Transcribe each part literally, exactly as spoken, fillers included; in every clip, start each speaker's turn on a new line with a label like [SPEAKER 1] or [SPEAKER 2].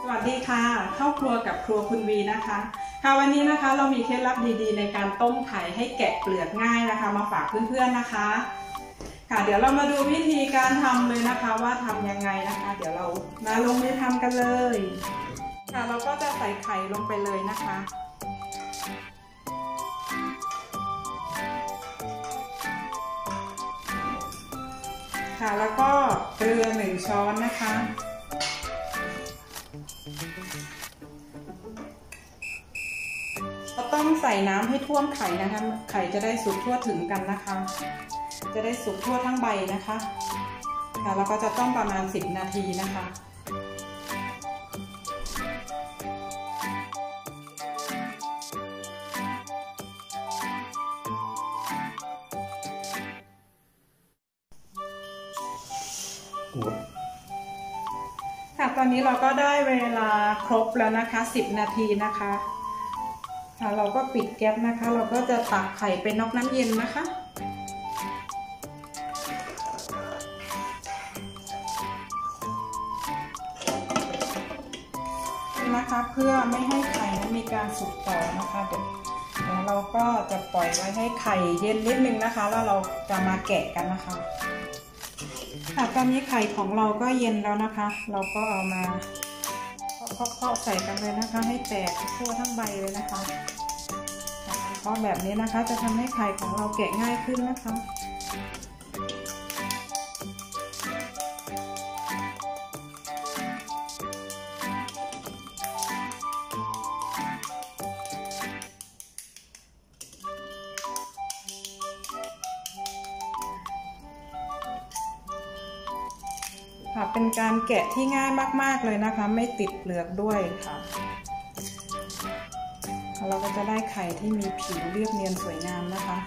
[SPEAKER 1] วัสดีค่ะเข้าครัวกับครัวคุณวีนะคะค่ะวันนี้นะคะเรามีเคล็ดลับดีๆในการต้มไข่ให้แกะเปลือกง่ายนะคะมาฝากเพื่อนๆนะคะค่ะเดี๋ยวเรามาดูวิธีการทำเลยนะคะว่าทำยังไงนะคะเดี๋ยวเรามาลงมือทำกันเลยค่ะเราก็จะใส่ไข่ลงไปเลยนะคะค่ะแล้วก็เกลือหนึ่งช้อนนะคะเราต้องใส่น้ำให้ท่วมไข่นะคะไข่จะได้สุกทั่วถึงกันนะคะจะได้สุกทั่วทั้งใบนะคะค่ะแล้วก็จะต้มประมาณสิบนาทีนะคะค่ะตอนนี้เราก็ได้เวลาครบแล้วนะคะสิบนาทีนะคะค่ะเราก็ปิดแก๊สนะคะเราก็จะตักไข่ไปนอกน้ำเย็นนะคะนะคะเพื่อไม่ให้ไข่นั้นมีการสุกต่อนะคะเดี๋ยวเราก็จะปล่อยไว้ให้ไข่เย็นนิดนึงนะคะแล้วเราจะมาแกะกันนะคะค่ะตอนนี้ไข่ของเราก็เย็นแล้วนะคะเราก็เอามาเคาะๆใส่กันเลยนะคะให้แตกทั่วทั้งใบเลยนะคะเพราะแบบนี้นะคะจะทำให้ไข่ของเราแกะง่ายขึ้นนะคะค่ะเป็นการแกะที่ง่ายมากๆเลยนะคะไม่ติดเปลือกด้วยค่ะเราก็จะได้ไข่ที่มีผิวเรียบเนียนสวยงามนะคะ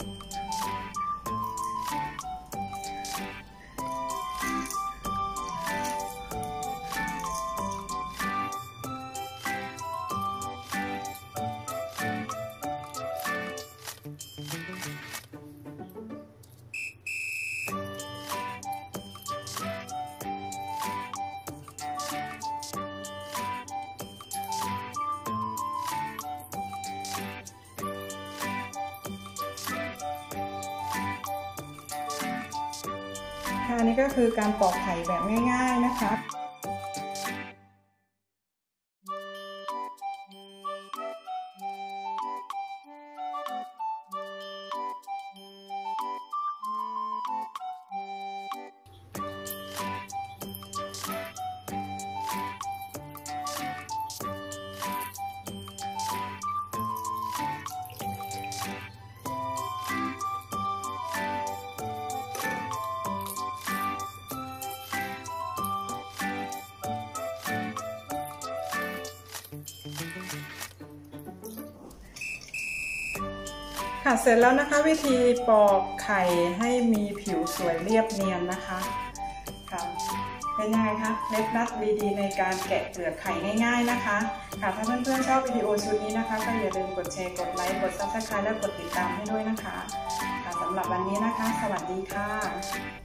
[SPEAKER 1] ค่ะนี่ก็คือการปอกไข่แบบง่ายๆนะคะค่ะเสร็จแล้วนะคะวิธีปอกไข่ให้มีผิวสวยเรียบเนียนนะคะค่ะเป็นยังไงคะเคล็ดลับดีๆในการแกะเปลือกไข่ง่ายๆนะคะค่ะถ้าเพื่อนๆชอบวิดีโอชุดนี้นะคะก็อย่าลืมกดแชร์กดไลค์กดซับสไครบ์และกดติดตามให้ด้วยนะคะค่ะสำหรับวันนี้นะคะสวัสดีค่ะ